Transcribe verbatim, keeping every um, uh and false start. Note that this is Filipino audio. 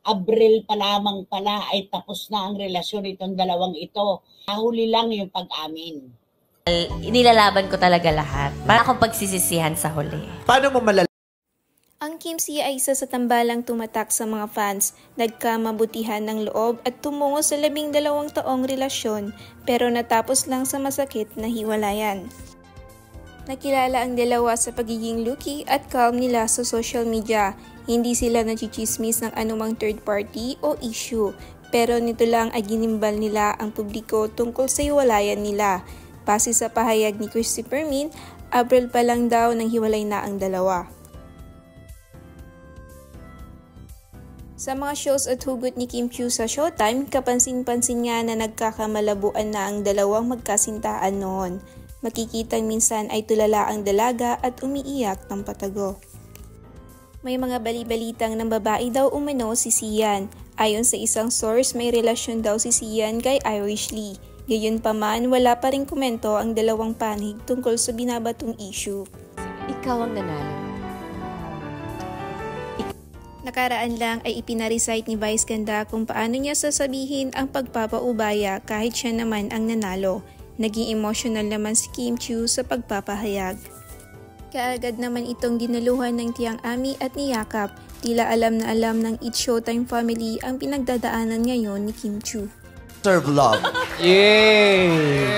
Abril pa lamang pala ay tapos na ang relasyon itong dalawang ito. Nahuli lang yung pag-amin. Inilalaban ko talaga lahat. Para akong pagsisisihan sa huli. Paano mo malalaman? Ang Kim C ay isa sa tambalang tumatak sa mga fans, nagkamabutihan ng loob at tumungo sa labing dalawang taong relasyon pero natapos lang sa masakit na hiwalayan. Nakilala ang dalawa sa pagiging lucky at calm nila sa social media. Hindi sila nachichismis ng anumang third party o issue, pero nito lang ay ginimbal nila ang publiko tungkol sa hiwalayan nila. Base sa pahayag ni Christopher Min, April pa lang daw nang hiwalay na ang dalawa. Sa mga shows at hugot ni Kim Chiu sa Showtime, kapansin-pansin nga na nagkakamalabuan na ang dalawang magkasintahan noon. Makikitang minsan ay tulala ang dalaga at umiiyak ng patago. May mga bali-balitang ng babae daw umano si Sian. Ayon sa isang source, may relasyon daw si Sian kay Irish Lee. Gayunpaman, wala pa ring komento ang dalawang panig tungkol sa binabatong issue. Ikaw ang nanalo. Nakaraan lang ay ipinarecite ni Vice Ganda kung paano niya sasabihin ang pagpapaubaya kahit siya naman ang nanalo. Naging emotional naman si Kim Chiu sa pagpapahayag. Kaagad naman itong ginaluhan ng tiyang Ami at niyakap. Tila alam na alam ng It's Showtime family ang pinagdadaanan ngayon ni Kim Chiu. Serve love. Yay!